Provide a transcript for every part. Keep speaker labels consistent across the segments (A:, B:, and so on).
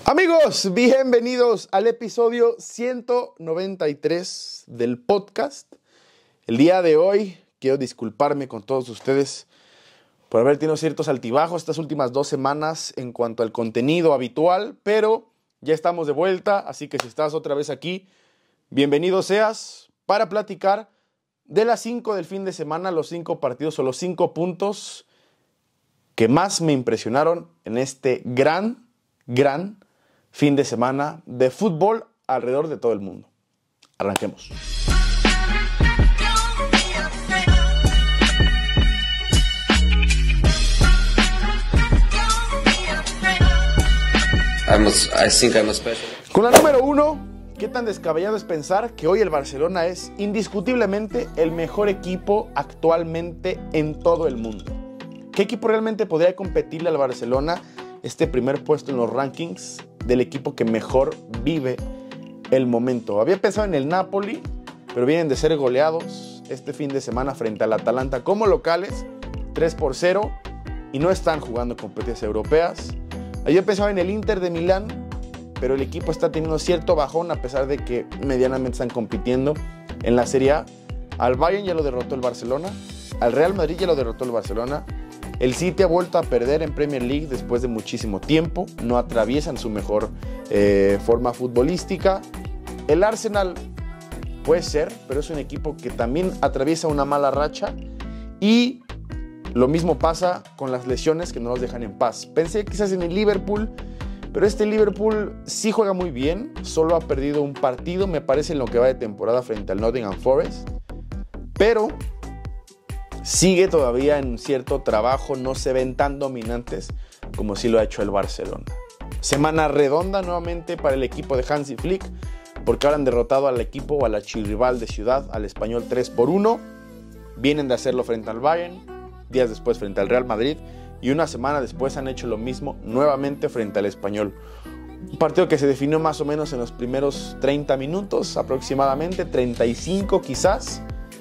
A: Amigos, bienvenidos al episodio 193 del podcast. El día de hoy quiero disculparme con todos ustedes por haber tenido ciertos altibajos estas últimas 2 semanas en cuanto al contenido habitual, pero ya estamos de vuelta, así que si estás otra vez aquí, bienvenido seas para platicar de las 5 del fin de semana, los 5 partidos o los 5 puntos que más me impresionaron en este gran fin de semana de fútbol alrededor de todo el mundo. Arranquemos. Con la número 1, ¿qué tan descabellado es pensar que hoy el Barcelona es indiscutiblemente el mejor equipo actualmente en todo el mundo? ¿Qué equipo realmente podría competirle al Barcelona este primer puesto en los rankings del equipo que mejor vive el momento? Había pensado en el Napoli, pero vienen de ser goleados este fin de semana frente al Atalanta como locales, 3-0, y no están jugando competencias europeas. Había pensado en el Inter de Milán, pero el equipo está teniendo cierto bajón a pesar de que medianamente están compitiendo en la Serie A. Al Bayern ya lo derrotó el Barcelona, al Real Madrid ya lo derrotó el Barcelona. El City ha vuelto a perder en Premier League después de muchísimo tiempo. No atraviesan su mejor forma futbolística. El Arsenal puede ser, pero es un equipo que también atraviesa una mala racha. Y lo mismo pasa con las lesiones que no los dejan en paz. Pensé quizás en el Liverpool, pero este Liverpool sí juega muy bien. Solo ha perdido un partido, me parece, en lo que va de temporada frente al Nottingham Forest. Pero sigue todavía en cierto trabajo, no se ven tan dominantes como sí lo ha hecho el Barcelona. Semana redonda nuevamente para el equipo de Hansi Flick, porque ahora han derrotado al equipo o al archirrival de ciudad, al Español 3-1. Vienen de hacerlo frente al Bayern, días después frente al Real Madrid, y una semana después han hecho lo mismo nuevamente frente al Español. Un partido que se definió más o menos en los primeros 30 minutos, aproximadamente 35 quizás.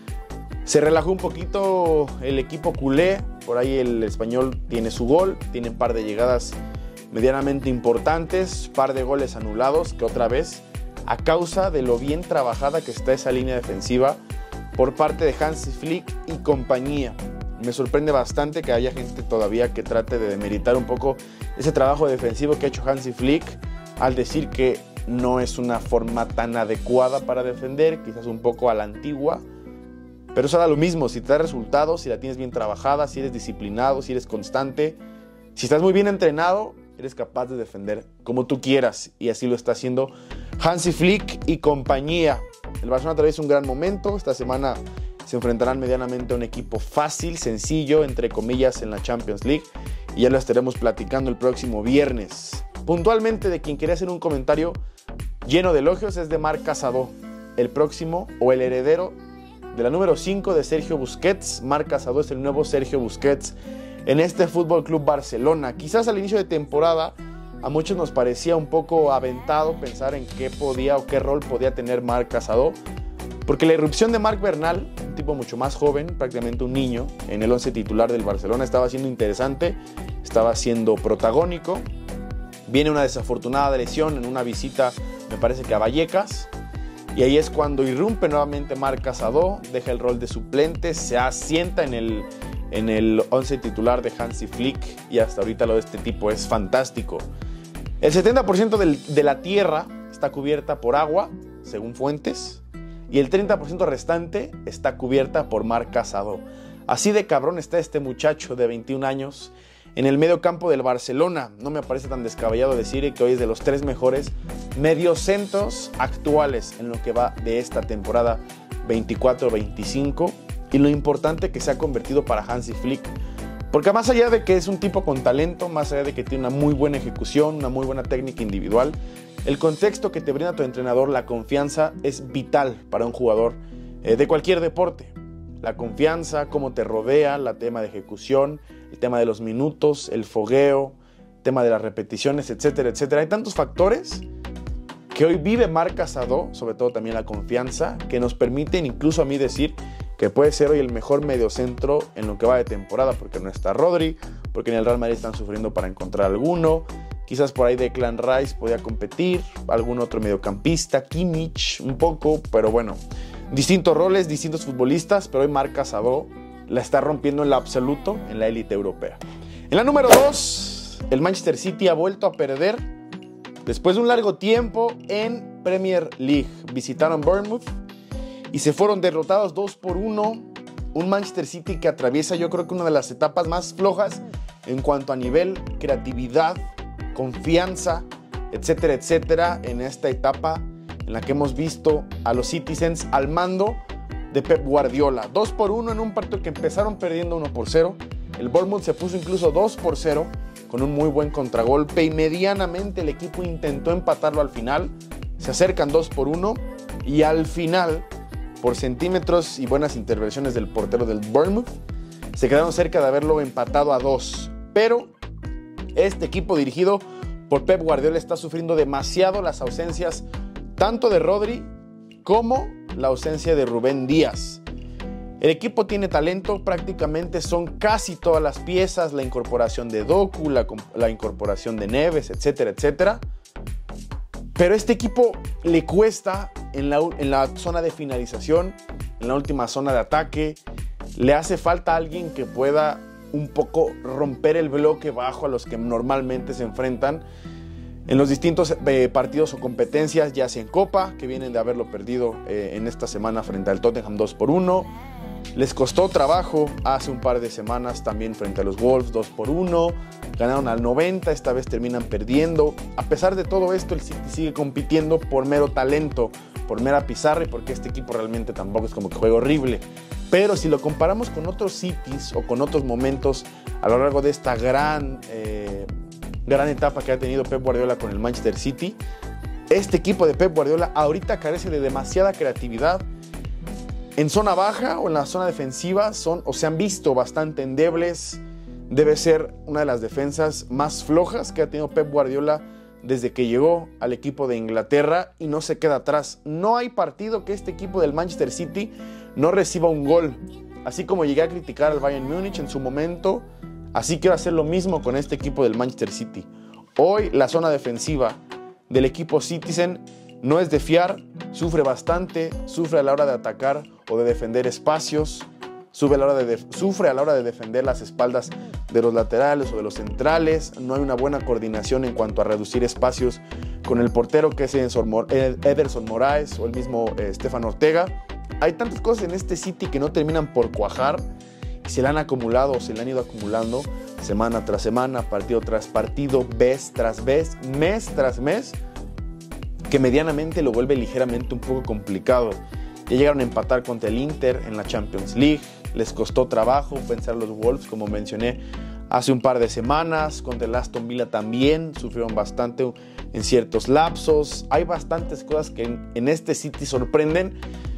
A: Se relajó un poquito el equipo culé, por ahí el Español tiene su gol, tiene un par de llegadas medianamente importantes, par de goles anulados, que otra vez, a causa de lo bien trabajada que está esa línea defensiva por parte de Hansi Flick y compañía. Me sorprende bastante que haya gente todavía que trate de demeritar un poco ese trabajo defensivo que ha hecho Hansi Flick al decir que no es una forma tan adecuada para defender, quizás un poco a la antigua. Pero eso da lo mismo, si te da resultados, si la tienes bien trabajada, si eres disciplinado, si eres constante, si estás muy bien entrenado, eres capaz de defender como tú quieras. Y así lo está haciendo Hansi Flick y compañía. El Barcelona atraviesa un gran momento. Esta semana se enfrentarán medianamente a un equipo fácil, sencillo, entre comillas, en la Champions League. Y ya lo estaremos platicando el próximo viernes. Puntualmente, de quien quería hacer un comentario lleno de elogios es de Marc Casado, el próximo o el heredero de la número 5 de Sergio Busquets. Marc Casado es el nuevo Sergio Busquets en este Fútbol Club Barcelona. Quizás al inicio de temporada a muchos nos parecía un poco aventado pensar en qué podía o qué rol podía tener Marc Casado, porque la irrupción de Marc Bernal, un tipo mucho más joven, prácticamente un niño, en el 11 titular del Barcelona, estaba siendo interesante, estaba siendo protagónico. Viene una desafortunada lesión en una visita, me parece que a Vallecas, y ahí es cuando irrumpe nuevamente Marc Casado, deja el rol de suplente, se asienta en el 11 titular de Hansi Flick, y hasta ahorita lo de este tipo es fantástico. El 70% de la tierra está cubierta por agua, según fuentes, y el 30% restante está cubierta por Marc Casado. Así de cabrón está este muchacho de 21 años en el medio campo del Barcelona. No me parece tan descabellado decir que hoy es de los 3 mejores mediocentros actuales en lo que va de esta temporada 24-25, y lo importante que se ha convertido para Hansi Flick, porque más allá de que es un tipo con talento, más allá de que tiene una muy buena ejecución, una muy buena técnica individual, el contexto que te brinda tu entrenador, la confianza, es vital para un jugador de cualquier deporte. La confianza, cómo te rodea, el tema de ejecución, el tema de los minutos, el fogueo, el tema de las repeticiones, etcétera, etcétera. Hay tantos factores que hoy vive Marc Casado, sobre todo también la confianza, que nos permiten incluso a mí decir que puede ser hoy el mejor mediocentro en lo que va de temporada, porque no está Rodri, porque en el Real Madrid están sufriendo para encontrar alguno, Quizás por ahí Declan Rice podía competir, algún otro mediocampista, Kimmich un poco, pero bueno, distintos roles, distintos futbolistas, pero hoy Marc Casado la está rompiendo en lo absoluto en la élite europea. En la número 2, el Manchester City ha vuelto a perder después de un largo tiempo en Premier League. Visitaron Bournemouth y se fueron derrotados 2-1. Un Manchester City que atraviesa, yo creo que una de las etapas más flojas en cuanto a nivel, creatividad, confianza, etcétera, etcétera, en esta etapa en la que hemos visto a los Citizens al mando de Pep Guardiola. 2-1 en un partido que empezaron perdiendo 1-0. El Bournemouth se puso incluso 2-0 con un muy buen contragolpe y medianamente el equipo intentó empatarlo al final. Se acercan 2-1 y al final, por centímetros y buenas intervenciones del portero del Bournemouth, se quedaron cerca de haberlo empatado a 2. Pero este equipo dirigido por Pep Guardiola está sufriendo demasiado las ausencias tanto de Rodri como la ausencia de Rubén Díaz. El equipo tiene talento, prácticamente son casi todas las piezas, la incorporación de Doku, la incorporación de Neves, etcétera, etcétera. Pero a este equipo le cuesta en la zona de finalización, en la última zona de ataque. Le hace falta alguien que pueda un poco romper el bloque bajo a los que normalmente se enfrentan en los distintos partidos o competencias, ya sea en Copa, que vienen de haberlo perdido en esta semana frente al Tottenham 2-1. Les costó trabajo hace un par de semanas también frente a los Wolves 2-1. Ganaron al 90, esta vez terminan perdiendo. A pesar de todo esto, el City sigue compitiendo por mero talento, por mera pizarra y porque este equipo realmente tampoco es como que juega horrible. Pero si lo comparamos con otros Cities o con otros momentos a lo largo de esta gran etapa que ha tenido Pep Guardiola con el Manchester City, este equipo de Pep Guardiola ahorita carece de demasiada creatividad. En zona baja o en la zona defensiva se han visto bastante endebles. Debe ser una de las defensas más flojas que ha tenido Pep Guardiola desde que llegó al equipo de Inglaterra y no se queda atrás. No hay partido que este equipo del Manchester City no reciba un gol. Así como llegué a criticar al Bayern Múnich en su momento, así quiero hacer lo mismo con este equipo del Manchester City. Hoy la zona defensiva del equipo Citizen no es de fiar, sufre bastante, sufre a la hora de atacar o de defender espacios, sufre a la hora de defender las espaldas de los laterales o de los centrales. No hay una buena coordinación en cuanto a reducir espacios con el portero que es Ederson Moraes o el mismo Stefan Ortega. Hay tantas cosas en este City que no terminan por cuajar y se le han acumulado o se le han ido acumulando semana tras semana, partido tras partido, vez tras vez, mes tras mes, que medianamente lo vuelve ligeramente un poco complicado. Ya llegaron a empatar contra el Inter en la Champions League, les costó trabajo vencer a los Wolves, como mencioné hace un par de semanas. Contra el Aston Villa también sufrieron bastante en ciertos lapsos. Hay bastantes cosas que en este City sorprenden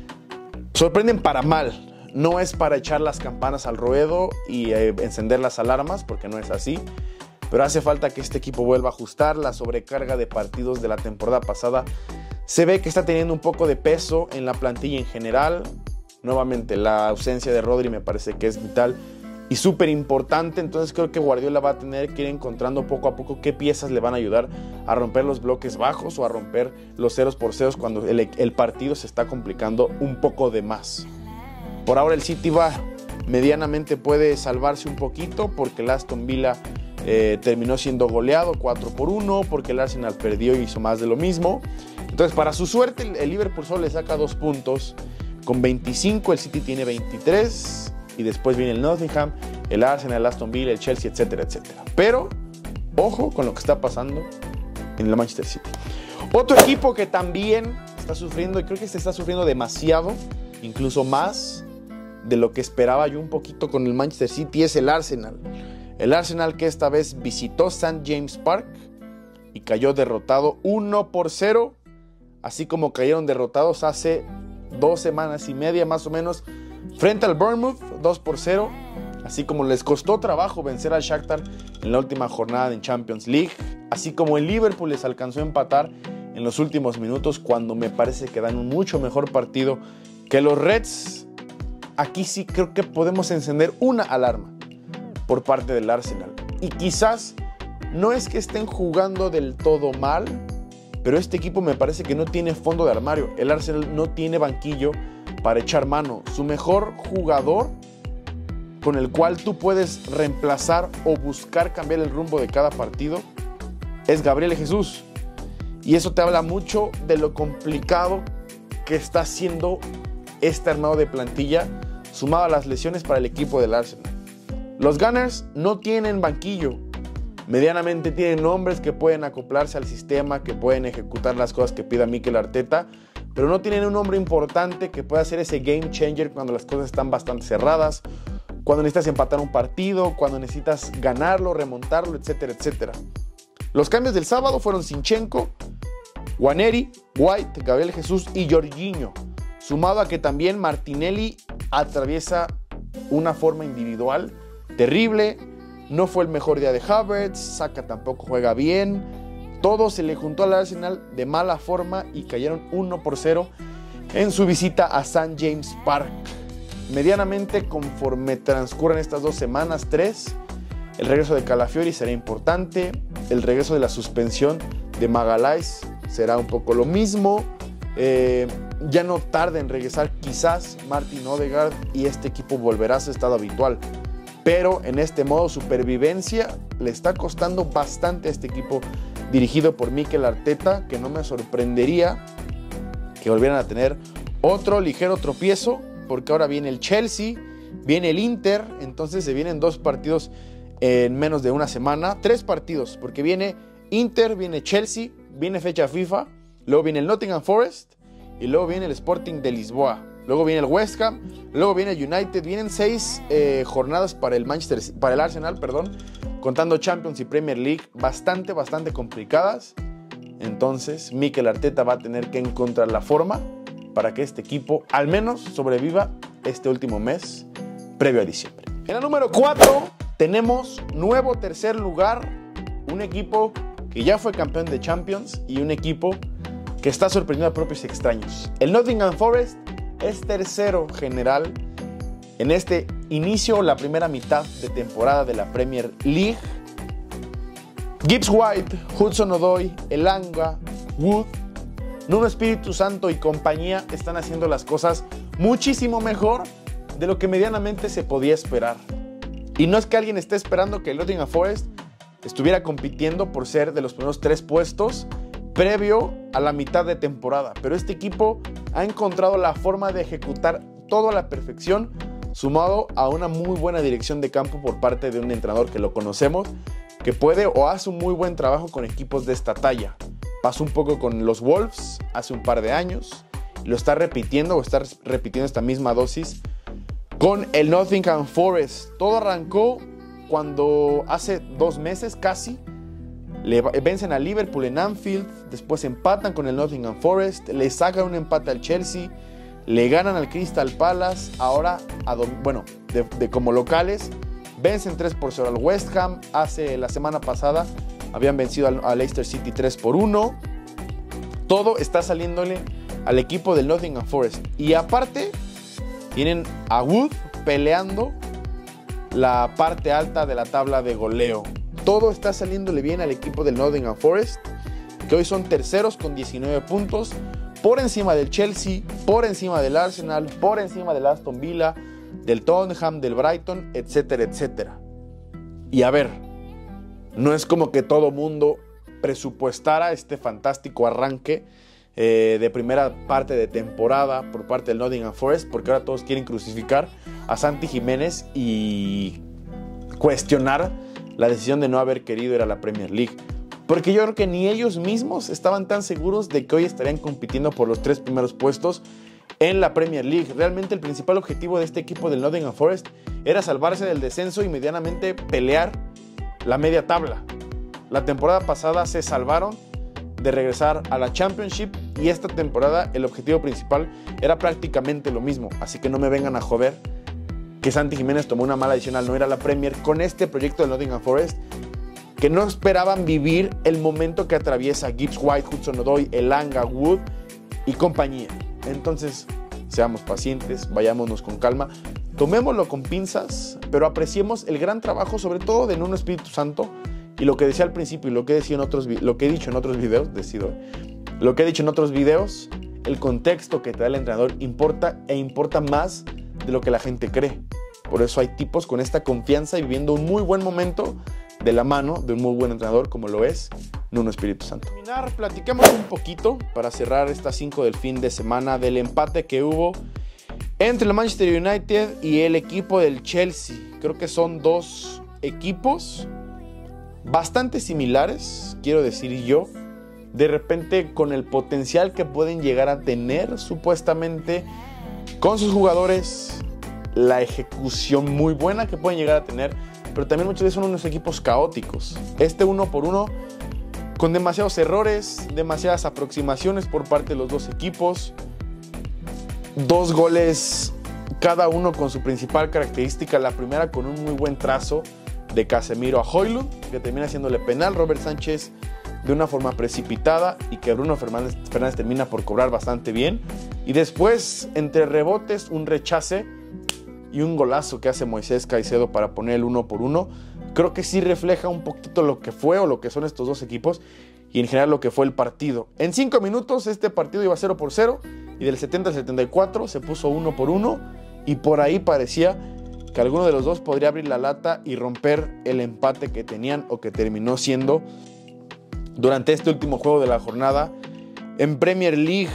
A: para mal. No es para echar las campanas al ruedo y encender las alarmas, porque no es así. Pero hace falta que este equipo vuelva a ajustar. La sobrecarga de partidos de la temporada pasada se ve que está teniendo un poco de peso en la plantilla en general. Nuevamente, la ausencia de Rodri me parece que es vital y súper importante. Entonces creo que Guardiola va a tener que ir encontrando poco a poco qué piezas le van a ayudar a romper los bloques bajos o a romper los 0-0 cuando el partido se está complicando un poco de más. Por ahora el City medianamente puede salvarse un poquito porque el Aston Villa terminó siendo goleado 4-1, porque el Arsenal perdió y hizo más de lo mismo. Entonces, para su suerte, el Liverpool solo le saca 2 puntos. Con 25, el City tiene 23. Y después viene el Nottingham, el Arsenal, el Aston Villa, el Chelsea, etcétera, etcétera. Pero, ojo con lo que está pasando en el Manchester City. Otro equipo que también está sufriendo, y creo que se está sufriendo demasiado, incluso más de lo que esperaba yo un poquito con el Manchester City, es el Arsenal. El Arsenal que esta vez visitó St. James Park y cayó derrotado 1-0, así como cayeron derrotados hace 2 semanas y media más o menos frente al Bournemouth 2-0, así como les costó trabajo vencer al Shakhtar en la última jornada en Champions League, así como el Liverpool les alcanzó a empatar en los últimos minutos cuando me parece que dan un mucho mejor partido que los Reds. Aquí sí creo que podemos encender una alarma por parte del Arsenal y quizás no es que estén jugando del todo mal, pero este equipo me parece que no tiene fondo de armario. El Arsenal no tiene banquillo para echar mano. Su mejor jugador con el cual tú puedes reemplazar o buscar cambiar el rumbo de cada partido es Gabriel Jesús. Y eso te habla mucho de lo complicado que está haciendo este armado de plantilla, sumado a las lesiones para el equipo del Arsenal. Los Gunners no tienen banquillo. Medianamente tienen hombres que pueden acoplarse al sistema, que pueden ejecutar las cosas que pida Mikel Arteta, pero no tienen un hombre importante que pueda ser ese game changer cuando las cosas están bastante cerradas, cuando necesitas empatar un partido, cuando necesitas ganarlo, remontarlo, etcétera, etcétera. Los cambios del sábado fueron Zinchenko, Nwaneri, White, Gabriel Jesús y Jorginho, sumado a que también Martinelli atraviesa una forma individual terrible. No fue el mejor día de Havertz, Saka tampoco juega bien. Todo se le juntó al Arsenal de mala forma y cayeron 1-0 en su visita a St. James Park. Medianamente, conforme transcurren estas 2 semanas, 3, el regreso de Calafiori será importante. El regreso de la suspensión de Magalhaes será un poco lo mismo. Ya no tarda en regresar quizás Martin Odegaard y este equipo volverá a su estado habitual. Pero en este modo supervivencia le está costando bastante a este equipo dirigido por Mikel Arteta, que no me sorprendería que volvieran a tener otro ligero tropiezo, porque ahora viene el Chelsea, viene el Inter, entonces se vienen 2 partidos en menos de una semana, 3 partidos, porque viene Inter, viene Chelsea, viene fecha FIFA, luego viene el Nottingham Forest y luego viene el Sporting de Lisboa. Luego viene el West Ham, luego viene el United. Vienen 6 jornadas para el Arsenal, contando Champions y Premier League, bastante complicadas. Entonces, Mikel Arteta va a tener que encontrar la forma para que este equipo al menos sobreviva este último mes previo a diciembre. En la número 4 tenemos nuevo tercer lugar, un equipo que ya fue campeón de Champions y un equipo que está sorprendiendo a propios extraños. El Nottingham Forest es tercero general en este inicio, la primera mitad de temporada de la Premier League. Gibbs White, Hudson-Odoi, Elanga, Wood, Nuno Espíritu Santo y compañía están haciendo las cosas muchísimo mejor de lo que medianamente se podía esperar. Y no es que alguien esté esperando que el Nottingham Forest estuviera compitiendo por ser de los primeros 3 puestos previo a la mitad de temporada, pero este equipo ha encontrado la forma de ejecutar todo a la perfección, sumado a una muy buena dirección de campo por parte de un entrenador que lo conocemos, que puede o hace un muy buen trabajo con equipos de esta talla. Pasó un poco con los Wolves hace un par de años, lo está repitiendo esta misma dosis con el Nottingham Forest. Todo arrancó cuando hace 2 meses casi le vencen a Liverpool en Anfield, después empatan con el Nottingham Forest, le sacan un empate al Chelsea, le ganan al Crystal Palace, ahora como locales vencen 3-0 al West Ham. La semana pasada habían vencido al Leicester City 3-1. Todo está saliéndole al equipo del Nottingham Forest, y aparte tienen a Wood peleando la parte alta de la tabla de goleo. Todo está saliéndole bien al equipo del Nottingham Forest, que hoy son terceros con 19 puntos, por encima del Chelsea, por encima del Arsenal, por encima del Aston Villa, del Tottenham, del Brighton, etcétera, etcétera. Y a ver, no es como que todo mundo presupuestara este fantástico arranque de primera parte de temporada por parte del Nottingham Forest, porque ahora todos quieren crucificar a Santi Jiménez y cuestionar la decisión de no haber querido ir a la Premier League, porque yo creo que ni ellos mismos estaban tan seguros de que hoy estarían compitiendo por los 3 primeros puestos en la Premier League. Realmente el principal objetivo de este equipo del Nottingham Forest era salvarse del descenso y medianamente pelear la media tabla. La temporada pasada se salvaron de regresar a la Championship, y esta temporada el objetivo principal era prácticamente lo mismo, así que no me vengan a joder que Santi Jiménez tomó una mala decisión al no ir a la Premier con este proyecto del Nottingham Forest, que no esperaban vivir el momento que atraviesa Gibbs White, Hudson-Odoi, Elanga, Wood y compañía. Entonces, seamos pacientes, vayámonos con calma, tomémoslo con pinzas, pero apreciemos el gran trabajo, sobre todo de Nuno Espíritu Santo Y lo que decía al principio y lo que he dicho en otros videos, el contexto que te da el entrenador importa más de lo que la gente cree. Por eso hay tipos con esta confianza y viviendo un muy buen momento de la mano de un muy buen entrenador como lo es Nuno Espíritu Santo. Platiquemos un poquito para cerrar estas 5 del fin de semana del empate que hubo entre el Manchester United y el equipo del Chelsea. Creo que son dos equipos bastante similares, quiero decir yo, de repente con el potencial que pueden llegar a tener supuestamente con sus jugadores, la ejecución muy buena que pueden llegar a tener, pero también muchas veces son unos equipos caóticos. Este 1-1 con demasiados errores, demasiadas aproximaciones por parte de los dos equipos, 2 goles cada uno con su principal característica, la primera con un muy buen trazo de Casemiro a Højlund, que termina haciéndole penal, Robert Sánchez de una forma precipitada y que Bruno Fernández termina por cobrar bastante bien, y después entre rebotes un rechace y un golazo que hace Moisés Caicedo para poner el 1-1. Creo que sí refleja un poquito lo que fue o lo que son estos dos equipos y en general lo que fue el partido. En 5 minutos este partido iba 0-0 y del 70 al 74 se puso 1-1 y por ahí parecía que alguno de los dos podría abrir la lata y romper el empate que tenían o que terminó siendo durante este último juego de la jornada en Premier League.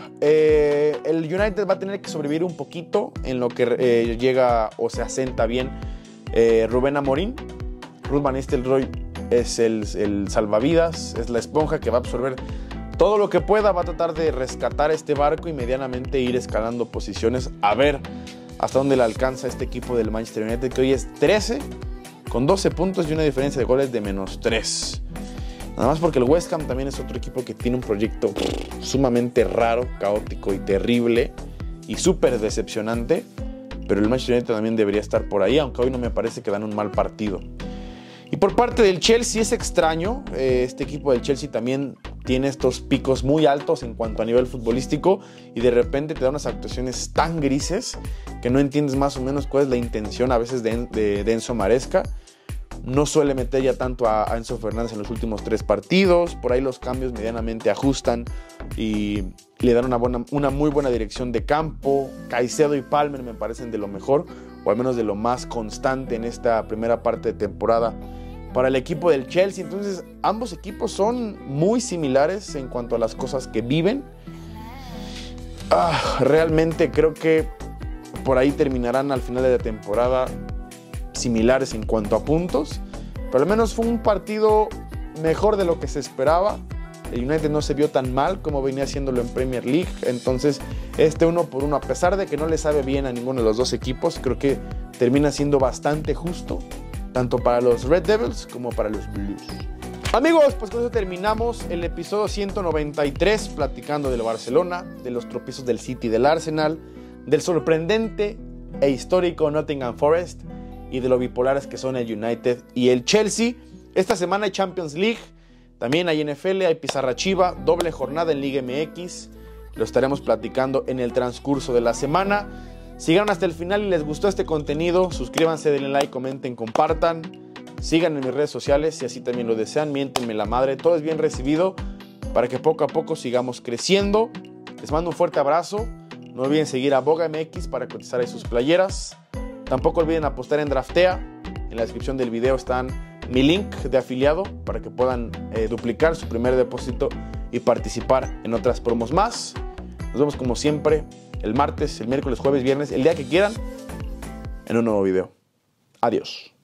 A: El United va a tener que sobrevivir un poquito en lo que llega o se asenta bien Rubén Amorín. Ruud van Nistelrooy es el salvavidas, es la esponja que va a absorber todo lo que pueda, va a tratar de rescatar este barco y medianamente ir escalando posiciones, a ver hasta dónde le alcanza este equipo del Manchester United, que hoy es 13 con 12 puntos y una diferencia de goles de -3. Nada más porque el West Ham también es otro equipo que tiene un proyecto sumamente raro, caótico y terrible y súper decepcionante, pero el Manchester United también debería estar por ahí, aunque hoy no me parece que dan un mal partido. Y por parte del Chelsea es extraño, este equipo del Chelsea también tiene estos picos muy altos en cuanto a nivel futbolístico y de repente te da unas actuaciones tan grises que no entiendes más o menos cuál es la intención a veces de Enzo Maresca. No suele meter ya tanto a Enzo Fernández en los últimos 3 partidos, por ahí los cambios medianamente ajustan y le dan una muy buena dirección de campo. Caicedo y Palmer me parecen de lo mejor, o al menos de lo más constante en esta primera parte de temporada para el equipo del Chelsea. Entonces ambos equipos son muy similares en cuanto a las cosas que viven. Realmente creo que por ahí terminarán al final de la temporada similares en cuanto a puntos, pero al menos fue un partido mejor de lo que se esperaba. El United no se vio tan mal como venía haciéndolo en Premier League, entonces este 1-1, a pesar de que no le sabe bien a ninguno de los dos equipos, creo que termina siendo bastante justo, tanto para los Red Devils como para los Blues. Amigos, pues con eso terminamos el episodio 193, platicando del Barcelona, de los tropiezos del City y del Arsenal, del sorprendente e histórico Nottingham Forest y de lo bipolares que son el United y el Chelsea. Esta semana hay Champions League, también hay NFL, hay Pizarra Chiva, doble jornada en Liga MX. Lo estaremos platicando en el transcurso de la semana. Sigan hasta el final y les gustó este contenido, suscríbanse, denle like, comenten, compartan. Síganme en mis redes sociales si así también lo desean, miéntenme la madre, todo es bien recibido para que poco a poco sigamos creciendo. Les mando un fuerte abrazo, no olviden seguir a Boga MX para cotizar ahí sus playeras. Tampoco olviden apostar en Draftea, en la descripción del video están mi link de afiliado para que puedan duplicar su primer depósito y participar en otras promos más. Nos vemos como siempre el martes, el miércoles, jueves, viernes, el día que quieran, en un nuevo video. Adiós.